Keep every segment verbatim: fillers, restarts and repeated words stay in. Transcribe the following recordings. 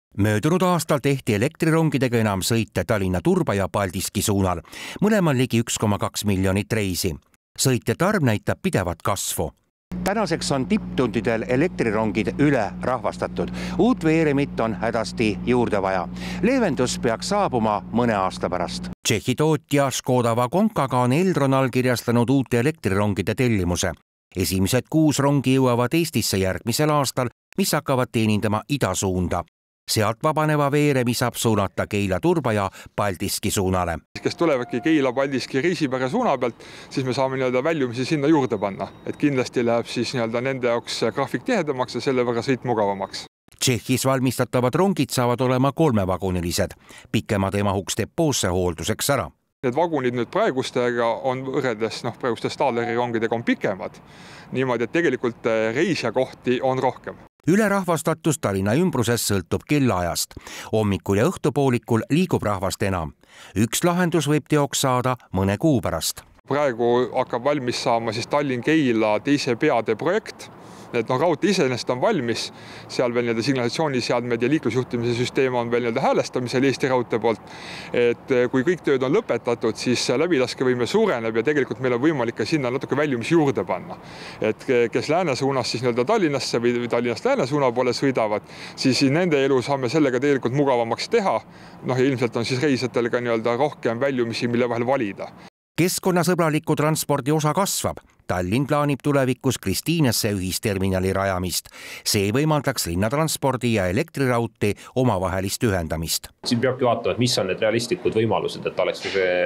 Möödunud aastal tehti elektrirongidega enam sõite Tallinna Turba ja Paldiski suunal, mõlemal ligi üks koma kaks miljonit reisi. Sõitjate arv näitab pidevat kasvu. Tänaseks on tipptundidel elektrirongid üle rahvastatud. Uut veeremit on hädasti juurde vaja. Leevendus peaks saabuma mõne aasta pärast. Tšehhi tootja Škoda Vagonkaga on Elron allkirjastanud uute elektrirongide tellimuse. Esimesed kuus rongi jõuavad Eestisse järgmisel aastal, mis hakkavad teenindama idasuunda. Sealt vabaneva veeremi saab suunata Keila Turba ja Paldiski suunale. Kes tulevadki Keila Paldiski Riisipere suuna pealt, siis me saame nii-öelda väljumisi sinna juurde panna. Et kindlasti läheb siis nii-öelda nende jaoks graafik tihedamaks ja selle võrra sõit mugavamaks. Tšehhis valmistatavad rongid saavad olema kolmevagunilised. Pikemad emahuks depoosse hoolduseks ära. Need vagunid nüüd praegustega on võrreldes noh, praeguste Stahleri rongidega on pikemad. Niimoodi, et tegelikult reisja kohti on rohkem. Ülerahvastatus Tallinna ümbruses sõltub kellaajast. Hommikul ja õhtupoolikul liigub rahvast enam. Üks lahendus võib teoks saada mõne kuu pärast. Praegu hakkab valmis saama siis Tallinn-Keila teise peade projekt. Et no raudtee iseenesest on valmis, seal veel nii-öelda signalisatsiooniseadmed ja liiklusjuhtimise süsteem on veel nii-öelda häälestamisel Eesti raudtee poolt. Et kui kõik tööd on lõpetatud, siis läbilaskevõime suureneb ja tegelikult meil on võimalik ka sinna natuke väljumisi juurde panna. Et kes lääne suunas siis nii-öelda Tallinnasse või Tallinnast lääne suuna poole sõidavad, siis nende elu saame sellega tegelikult mugavamaks teha. Noh, ja ilmselt on siis reisijatel ka nii-öelda rohkem väljumisi, mille vahel valida. Keskkonnasõbraliku transpordi osa kasvab. Tallinn plaanib tulevikus Kristiinesse ühisterminali rajamist. See võimaldaks linnatranspordi ja elektriraudtee omavahelist ühendamist. Siin peabki vaatama, et mis on need realistlikud võimalused, et oleks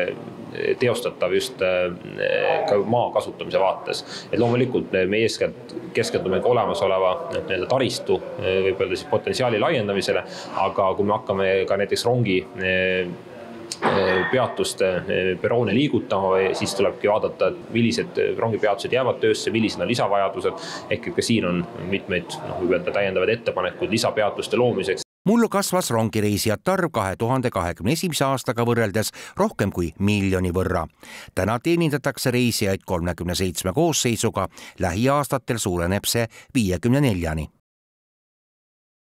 teostatav just ka maa kasutamise vaates. Et loomulikult me eeskätt keskendume ka olemasoleva taristu võib öelda siis potentsiaali laiendamisele, aga kui me hakkame ka näiteks rongi peatuste peroone liigutama, siis tulebki vaadata, millised rongipeatused jäävad töösse, millised on lisavajadused. Ehk ka siin on mitmeid no, täiendavaid ettepanekuid lisapeatuste loomiseks. Mullu kasvas rongireisijate arv kahe tuhande kahekümne esimese aastaga võrreldes rohkem kui miljoni võrra. Täna teenindatakse reisijaid kolmekümne seitsme koosseisuga, lähiaastatel suureneb see viiekümne neljani.